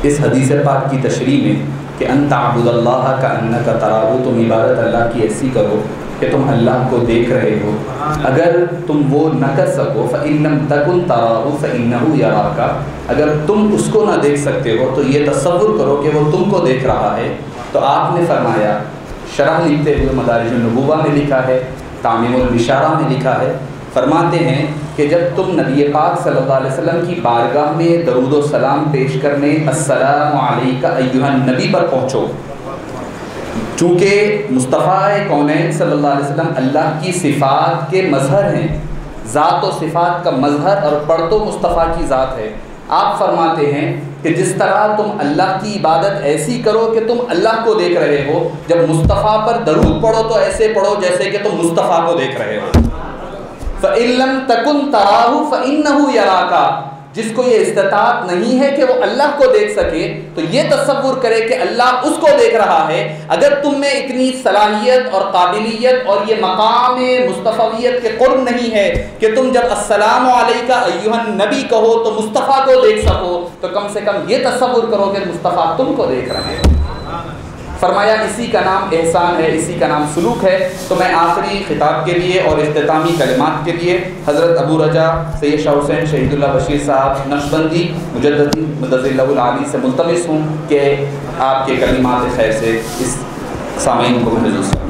اس حدیث پاک کی تشریح میں کہ ان تعبد اللہ کأنک تراہ، تم عبادت اللہ کی ایسی کرو کہ تم اللہ کو دیکھ رہے ہو، اگر تم وہ نہ کر سکو فإن لم تکن تراہ فإنہ یراک، اگر تم اس کو نہ دیکھ سکتے ہو تو یہ تصور کرو کہ وہ تم کو دیکھ رہا ہے۔ تو آپ نے فرمایا، شرح لکھتے ہوئے مدارج النبوہ میں لکھا ہے، تعمیم البشارہ میں لکھا ہے، فرماتے ہیں کہ جب تم نبی پاک صلی اللہ علیہ وسلم کی بارگاہ میں درود و سلام پیش کرنے السلام علیکہ ایھا النبی پر پہنچو، چونکہ مصطفیٰ کونین صلی اللہ علیہ وسلم اللہ کی صفات کے مظہر ہیں، ذات و صفات کا مظہر، اور پڑھ تو مصطفیٰ کی ذات ہے۔ آپ فرماتے ہیں کہ جس طرح تم اللہ کی عبادت ایسی کرو کہ تم اللہ کو دیکھ رہے ہو، جب مصطفیٰ پر درود پڑھو تو ایسے پڑھو جیسے کہ تم مصطفیٰ کو دیکھ رہے ہو۔ فَإِن لَّمْ تَكُن تَرَاهُ فَإِنَّهُ يَرَاكَ، جس کو یہ استطاعت نہیں ہے کہ وہ اللہ کو دیکھ سکے تو یہ تصور کرے کہ اللہ اس کو دیکھ رہا ہے۔ اگر تم میں اتنی صلاحیت اور قابلیت اور یہ مقام مصطفیت کے قرب نہیں ہے کہ تم جب السلام علیکہ ایھا النبی کہو تو مصطفیٰ کو دیکھ سکو، تو کم سے کم یہ تصور کرو کہ مصطفیٰ تم کو دیکھ رہے ہیں۔ فرمایا اسی کا نام احسان ہے، اسی کا نام سلوک ہے۔ تو میں آخری خطاب کے لیے اور اختتامی کلمات کے لیے حضرت ابو رجا سید شاہ حسین شہید اللہ بشیر صاحب نقشبندی مجددی مدظر اللہ العالی سے ملتمس ہوں کہ آپ کے کلمات خیر سے اس سامعین کو محفوظ